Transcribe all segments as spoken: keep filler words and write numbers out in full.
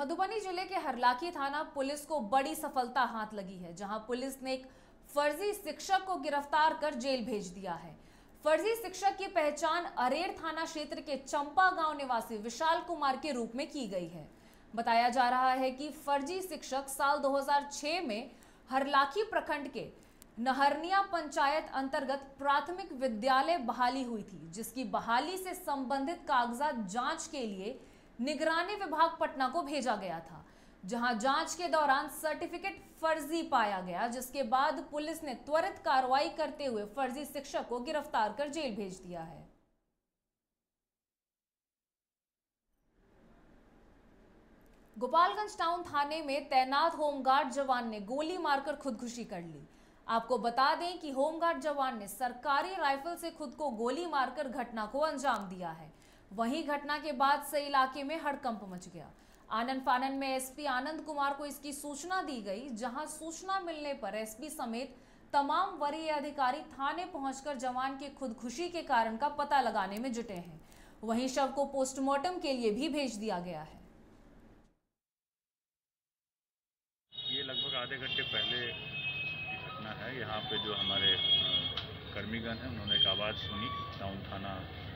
मधुबनी जिले के हरलाखी थाना पुलिस को बड़ी सफलता हाथ लगी है, जहां पुलिस ने एक फर्जी शिक्षक को गिरफ्तार कर जेल भेज दिया है। फर्जी शिक्षक की पहचान अरेर थाना क्षेत्र के चंपा गांव निवासी विशाल कुमार के रूप में की गई है। बताया जा रहा है कि फर्जी शिक्षक साल दो हज़ार छह में हरलाखी प्रखंड के नहरनिया पंचायत अंतर्गत प्राथमिक विद्यालय बहाली हुई थी, जिसकी बहाली से संबंधित कागजात जांच के लिए निगरानी विभाग पटना को भेजा गया था, जहां जांच के दौरान सर्टिफिकेट फर्जी पाया गया, जिसके बाद पुलिस ने त्वरित कार्रवाई करते हुए फर्जी शिक्षक को गिरफ्तार कर जेल भेज दिया है। गोपालगंज टाउन थाने में तैनात होमगार्ड जवान ने गोली मारकर खुदकुशी कर ली। आपको बता दें कि होमगार्ड जवान ने सरकारी राइफल से खुद को गोली मारकर घटना को अंजाम दिया है। वहीं घटना के बाद से इलाके में हड़कंप मच गया। आनन फानन में एसपी आनंद कुमार को इसकी सूचना दी गई, जहां सूचना मिलने पर एसपी समेत तमाम वरीय अधिकारी थाने पहुंचकर जवान के खुदकुशी के कारण का पता लगाने में जुटे हैं। वहीं शव को पोस्टमार्टम के लिए भी भेज दिया गया है। ये लगभग आधे घंटे पहले की घटना है। यहाँ पे जो हमारे कर्मीगण हैं, उन्होंने एक आवाज़ सुनी। टाउन थाना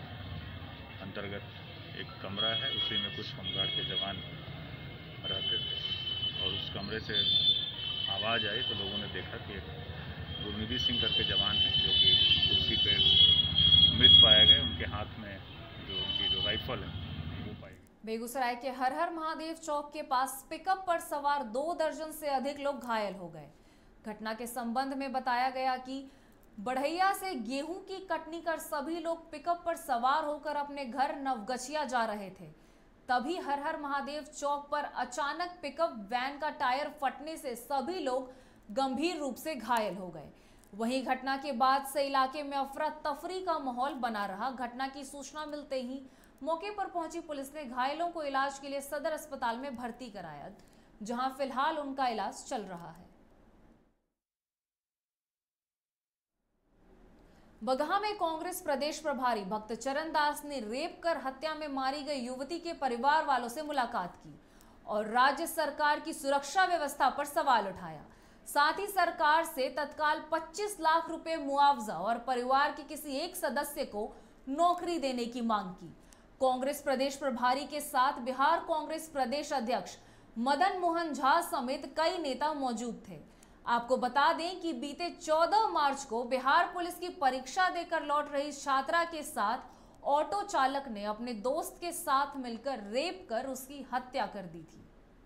अंतर्गत एक कमरा है, उसी में कुछ होमगार्ड के जवान रहते थे और उस कमरे से आवाज़ आई तो लोगों ने देखा कि गुरनिधि सिंह करके जवान हैं, जो कि कुर्सी पे मृत पाए गए। उनके हाथ में जो उनकी जो राइफल है वो पाई गई। बेगूसराय के हर हर महादेव चौक के पास पिकअप पर सवार दो दर्जन से अधिक लोग घायल हो गए। घटना के संबंध में बताया गया कि बढ़ैया से गेहूं की कटनी कर सभी लोग पिकअप पर सवार होकर अपने घर नवगछिया जा रहे थे। तभी हर हर महादेव चौक पर अचानक पिकअप वैन का टायर फटने से सभी लोग गंभीर रूप से घायल हो गए। वहीं घटना के बाद से इलाके में अफरा तफरी का माहौल बना रहा। घटना की सूचना मिलते ही मौके पर पहुंची पुलिस ने घायलों को इलाज के लिए सदर अस्पताल में भर्ती कराया, जहां फिलहाल उनका इलाज चल रहा है। बगहा में कांग्रेस प्रदेश प्रभारी भक्त चरण दास ने रेप कर हत्या में मारी गई युवती के परिवार वालों से मुलाकात की और राज्य सरकार की सुरक्षा व्यवस्था पर सवाल उठाया। साथ ही सरकार से तत्काल पच्चीस लाख रुपए मुआवजा और परिवार के किसी एक सदस्य को नौकरी देने की मांग की। कांग्रेस प्रदेश प्रभारी के साथ बिहार कांग्रेस प्रदेश अध्यक्ष मदन मोहन झा समेत कई नेता मौजूद थे। आपको बता दें कि बीते चौदह मार्च को बिहार पुलिस की परीक्षा देकर लौट रही छात्रा के साथ ऑटो चालक ने अपने दोस्त के साथ मिलकर रेप कर उसकी हत्या कर दी थी।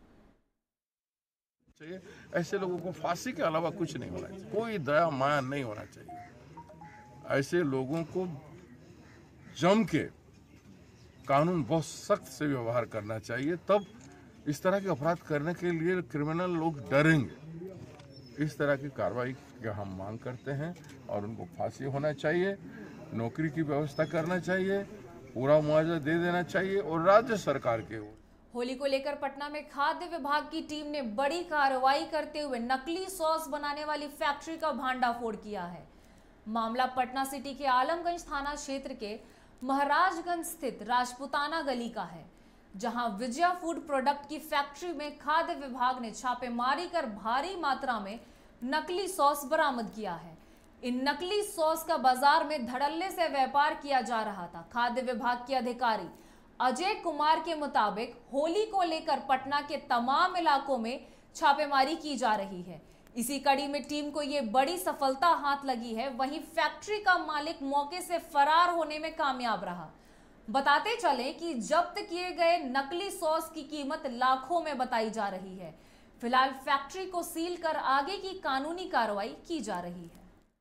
ऐसे लोगों को फांसी के अलावा कुछ नहीं होना चाहिए, कोई दया माया नहीं होना चाहिए। ऐसे लोगों को जम के कानून बहुत सख्त से व्यवहार करना चाहिए, तब इस तरह के अपराध करने के लिए क्रिमिनल लोग डरेंगे। इस तरह की कार्रवाई का हम मांग करते हैं और उनको फांसी होना चाहिए, नौकरी की व्यवस्था करना चाहिए, पूरा मुआवजा दे देना चाहिए और राज्य सरकार के होली को लेकर पटना में खाद्य विभाग की टीम ने बड़ी कार्रवाई करते हुए नकली सॉस बनाने वाली फैक्ट्री का भांडाफोड़ किया है। मामला पटना सिटी के आलमगंज थाना क्षेत्र के महाराजगंज स्थित राजपुताना गली का है, जहां विजया फूड प्रोडक्ट की फैक्ट्री में खाद्य विभाग ने छापेमारी कर भारी मात्रा में नकली सॉस बरामद किया है। इन नकली सॉस का बाजार में धड़ल्ले से व्यापार किया जा रहा था। खाद्य विभाग के अधिकारी अजय कुमार के मुताबिक होली को लेकर पटना के तमाम इलाकों में छापेमारी की जा रही है। इसी कड़ी में टीम को ये बड़ी सफलता हाथ लगी है। वहीं फैक्ट्री का मालिक मौके से फरार होने में कामयाब रहा। बताते चले कि जब्त किए गए नकली सॉस की कीमत लाखों में बताई जा रही है। फिलहाल फैक्ट्री को सील कर आगे की कानूनी कार्रवाई की जा रही है।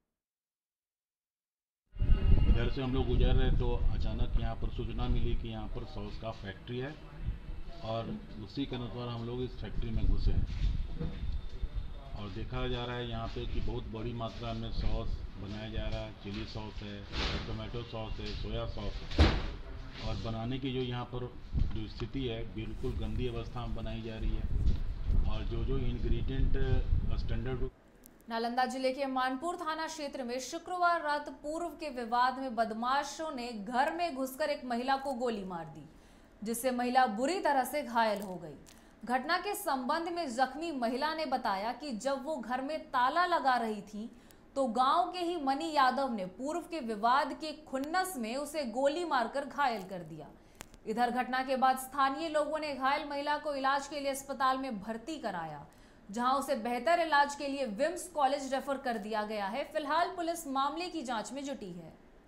इधर से हम लोग गुजर रहे तो अचानक यहाँ पर सूचना मिली कि यहाँ पर सॉस का फैक्ट्री है और उसी के अनुसार हम लोग इस फैक्ट्री में घुसे हैं और देखा जा रहा है यहाँ पे कि बहुत बड़ी मात्रा में सॉस बनाया जा रहा है। चिली सॉस है, टोमेटो सॉस है, सोया सॉस है और बनाने की जो यहाँ पर जो स्थिति है बिल्कुल गंदी अवस्था में बनाई जा रही है और जो जो इंग्रेडिएंट स्टैंडर्ड। नालंदा जिले के मानपुर थाना क्षेत्र में शुक्रवार रात पूर्व के विवाद में बदमाशों ने घर में घुसकर एक महिला को गोली मार दी, जिससे महिला बुरी तरह से घायल हो गई। घटना के संबंध में जख्मी महिला ने बताया कि जब वो घर में ताला लगा रही थी तो गांव के ही मनी यादव ने पूर्व के विवाद के खुन्नस में उसे गोली मारकर घायल कर दिया। इधर घटना के बाद स्थानीय लोगों ने घायल महिला को इलाज के लिए अस्पताल में भर्ती कराया, जहां उसे बेहतर इलाज के लिए विम्स कॉलेज रेफर कर दिया गया है। फिलहाल पुलिस मामले की जांच में जुटी है।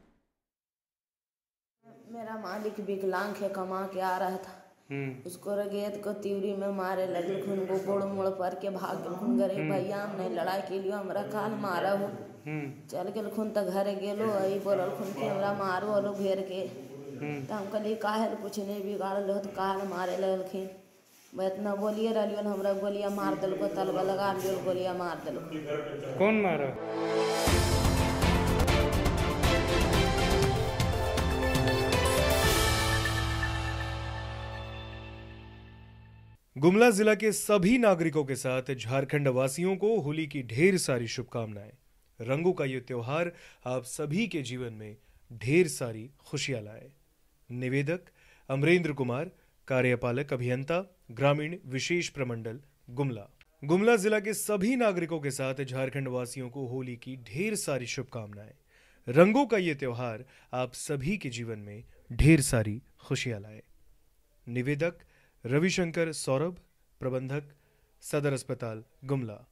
मेरा मालिक विकलांग है, कमा के आ रहा था, उसको रगेत को तीवरी में मारे लगे, खून को गोड़ मोड़ पर के भाग के खून गरे भैया हम नहीं लड़ाई के लिए हमरा काल मारा हो चल के खून तो घर गेलो आई बोलल खून के हमरा मारो वालो घेर के तो हम कहली काहे कुछ नहीं बिगाड़ लो तो काहे मारे लगलखिन। मैं इतना बोलिए रहियो हमरा गोलियां मार दिल को तलवा लगा दियो गोलियां मार दिल। कौन मारा? गुमला जिला के सभी नागरिकों के साथ झारखंड वासियों को होली की ढेर सारी शुभकामनाएं। रंगों का ये त्योहार आप सभी के जीवन में ढेर सारी खुशियां लाए। निवेदक अमरेंद्र कुमार, कार्यपालक अभियंता, ग्रामीण विशेष प्रमंडल, गुमला। गुमला जिला के सभी नागरिकों के साथ झारखंड वासियों को होली की ढेर सारी शुभकामनाएं। रंगों का ये त्योहार आप सभी के जीवन में ढेर सारी खुशियां लाए। निवेदक रविशंकर सौरभ, प्रबंधक, सदर अस्पताल, गुमला।